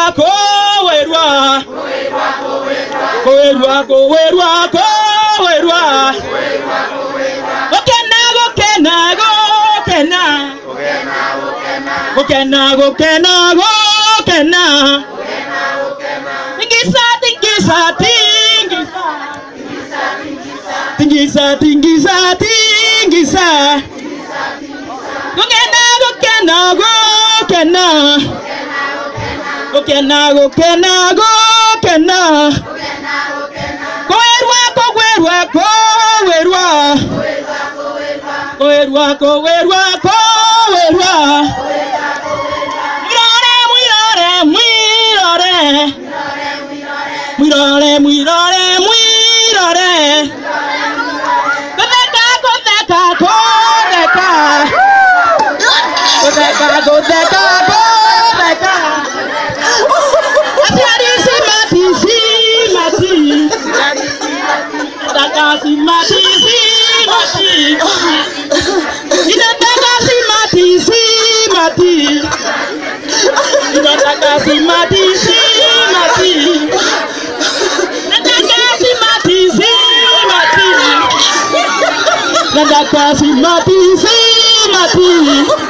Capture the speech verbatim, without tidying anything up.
kowerwa kowerwa kowerwa kowerwa kowerwa gokena gokena gokena gokena gokena gokena tingisa tingisa tingisa tingisa tingisa tingisa gokena gokena gokena gokena gokena gokena kowerwa kowerwa kowerwa kowerwa kowerwa kowerwa mwirore mwirore mwirore mwirore mwirore mwirore kodeka kodeka kodeka kodeka kodeka kodeka asiari simati simati kodeka simati simati inataka simati simati inataka simati simati nataka simati simati nataka simati simati